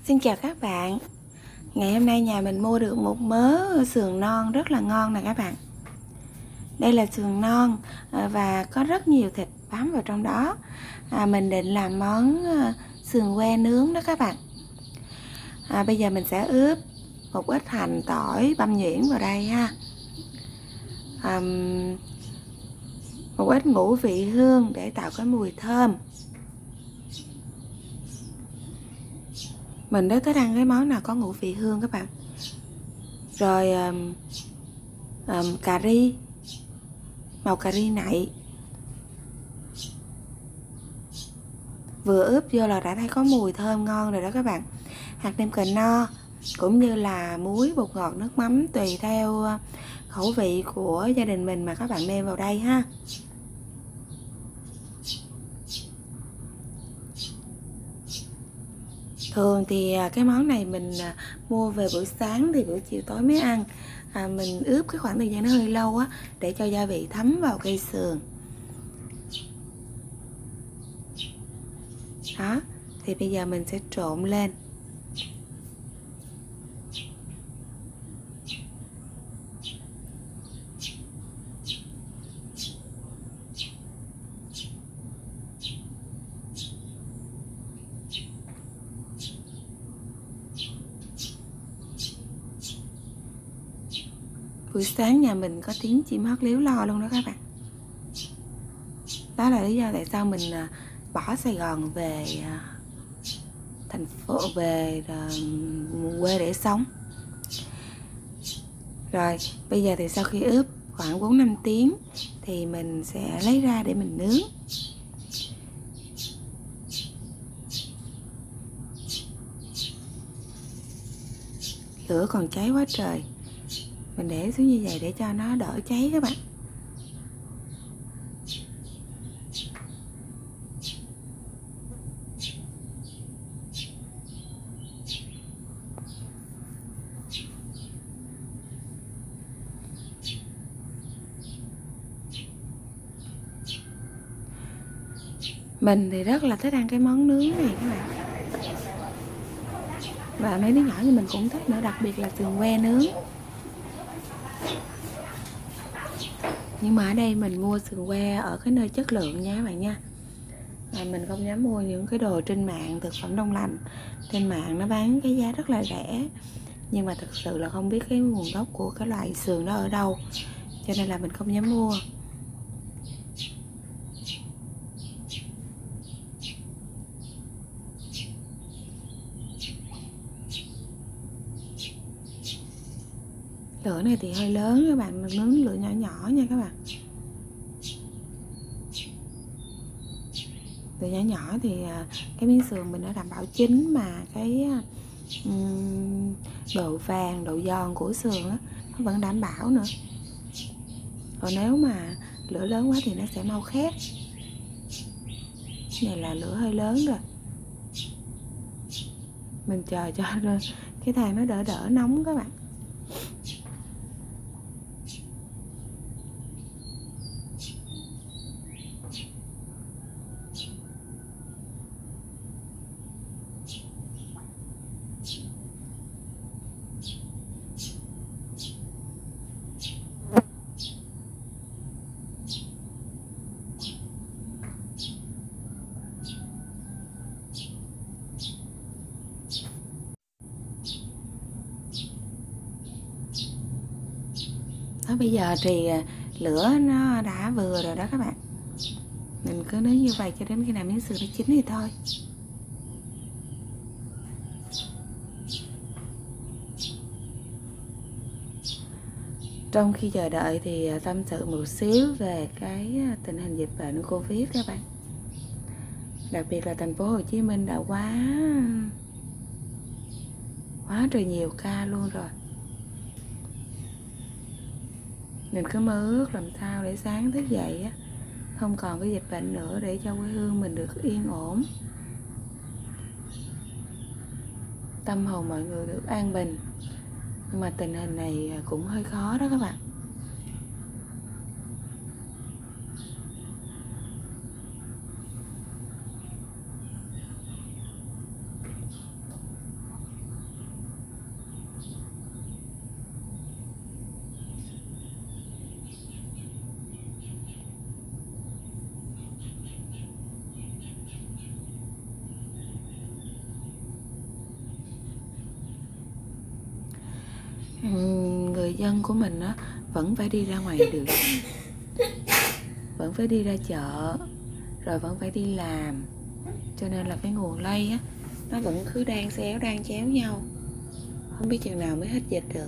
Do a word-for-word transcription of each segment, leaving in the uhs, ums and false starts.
Xin chào các bạn. Ngày hôm nay nhà mình mua được một mớ sườn non rất là ngon nè các bạn. Đây là sườn non và có rất nhiều thịt bám vào trong đó. à, Mình định làm món sườn que nướng đó các bạn. à, Bây giờ mình sẽ ướp một ít hành, tỏi, băm nhuyễn vào đây ha. à, Một ít ngũ vị hương để tạo cái mùi thơm. Mình rất thích ăn cái món nào có ngũ vị hương các bạn. Rồi um, um, cà ri, màu cà ri nạy. Vừa ướp vô là đã thấy có mùi thơm ngon rồi đó các bạn. Hạt nêm cà no cũng như là muối, bột ngọt, nước mắm tùy theo khẩu vị của gia đình mình mà các bạn nêm vào đây ha. Thường thì cái món này mình mua về buổi sáng thì buổi chiều tối mới ăn. à, Mình ướp cái khoảng thời gian nó hơi lâu á, để cho gia vị thấm vào cây sườn. Đó, thì bây giờ mình sẽ trộn lên. Buổi sáng nhà mình có tiếng chim hót líu lo luôn đó các bạn. Đó là lý do tại sao mình bỏ Sài Gòn về thành phố, về quê để sống. Rồi bây giờ thì sau khi ướp khoảng bốn năm tiếng thì mình sẽ lấy ra để mình nướng. Lửa còn cháy quá trời, mình để xuống như vậy để cho nó đỡ cháy các bạn. Mình thì rất là thích ăn cái món nướng này các bạn. Và mấy đứa nhỏ thì mình cũng thích nữa, đặc biệt là sườn que nướng. Nhưng mà ở đây mình mua sườn que ở cái nơi chất lượng nha các bạn nha. à, Mình không dám mua những cái đồ trên mạng, thực phẩm đông lạnh trên mạng nó bán cái giá rất là rẻ, nhưng mà thực sự là không biết cái nguồn gốc của cái loại sườn đó ở đâu, cho nên là mình không dám mua. Lửa này thì hơi lớn các bạn, mình nướng lửa nhỏ nhỏ nha các bạn. Lửa nhỏ nhỏ thì cái miếng sườn mình đã đảm bảo chín, mà cái um, độ vàng, độ giòn của sườn á, nó vẫn đảm bảo nữa. Còn nếu mà lửa lớn quá thì nó sẽ mau khét. Này là lửa hơi lớn rồi, mình chờ cho cái than nó đỡ đỡ nóng các bạn. Đó, bây giờ thì lửa nó đã vừa rồi đó các bạn. Mình cứ nướng như vậy cho đến khi nào miếng sườn nó chín thì thôi. Trong khi chờ đợi thì tâm sự một xíu về cái tình hình dịch bệnh Covid các bạn. Đặc biệt là thành phố Hồ Chí Minh đã quá quá trời nhiều ca luôn rồi. Mình cứ mơ ước làm sao để sáng thức dậy á, không còn cái dịch bệnh nữa, để cho quê hương mình được yên ổn, tâm hồn mọi người được an bình. Nhưng mà tình hình này cũng hơi khó đó các bạn. người dân của mình á vẫn phải đi ra ngoài đường, vẫn phải đi ra chợ, rồi vẫn phải đi làm, cho nên là cái nguồn lây á nó vẫn cứ đan xéo đan chéo nhau, không biết chừng nào mới hết dịch được.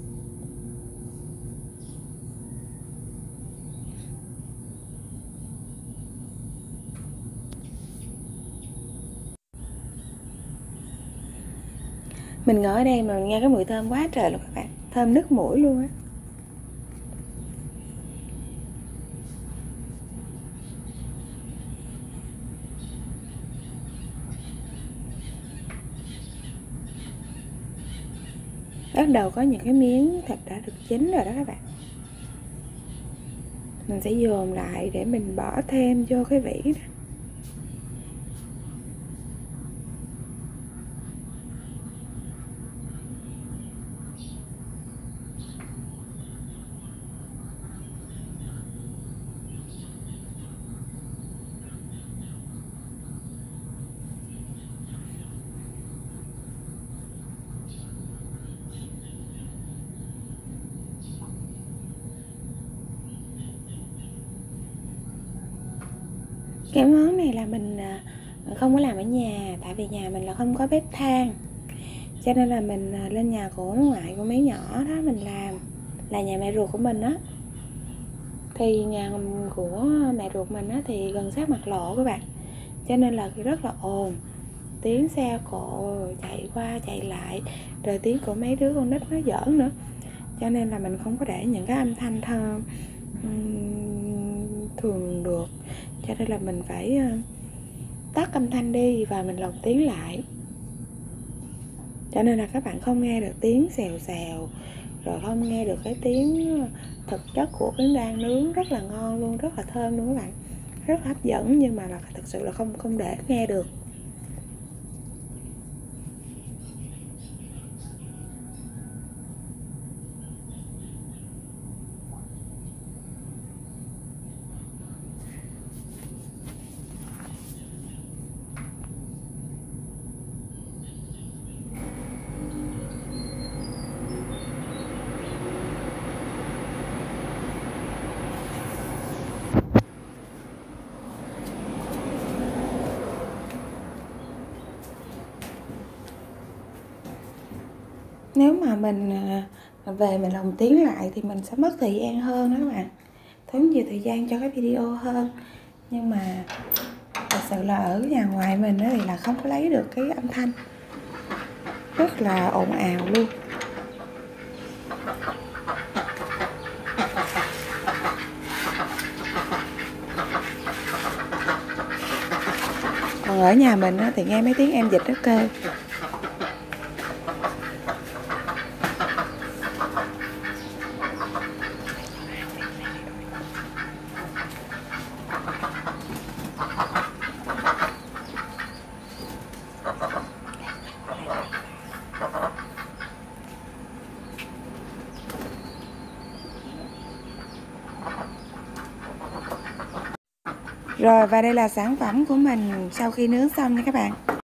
Mình ngồi ở đây mà mình nghe cái mùi thơm quá trời luôn các bạn, thơm nức mũi luôn á. Bắt đầu có những cái miếng thịt đã được chín rồi đó các bạn. Mình sẽ dồn lại để mình bỏ thêm vô cái vỉ đó. Cái món này là mình không có làm ở nhà, tại vì nhà mình là không có bếp than, cho nên là mình lên nhà của ngoại của mấy nhỏ đó mình làm, là nhà mẹ ruột của mình á. Thì nhà của mẹ ruột mình á thì gần sát mặt lộ các bạn, cho nên là rất là ồn, tiếng xe cộ chạy qua chạy lại, rồi tiếng của mấy đứa con nít nó giỡn nữa, cho nên là mình không có để những cái âm thanh thơ thường được, cho nên là mình phải tắt âm thanh đi và mình lồng tiếng lại, cho nên là các bạn không nghe được tiếng xèo xèo, rồi không nghe được cái tiếng thực chất của cái đang nướng rất là ngon luôn, rất là thơm luôn các bạn, rất hấp dẫn, nhưng mà là thực sự là không không để nghe được. Nếu mà mình về mình lồng tiếng lại thì mình sẽ mất thời gian hơn đó các bạn, tốn nhiều thời gian cho cái video hơn, nhưng mà thật sự là ở nhà ngoài mình thì là không có lấy được cái âm thanh, rất là ồn ào luôn. Còn ở nhà mình thì nghe mấy tiếng em vịt nó kêu. Rồi, và đây là sản phẩm của mình sau khi nướng xong nha các bạn.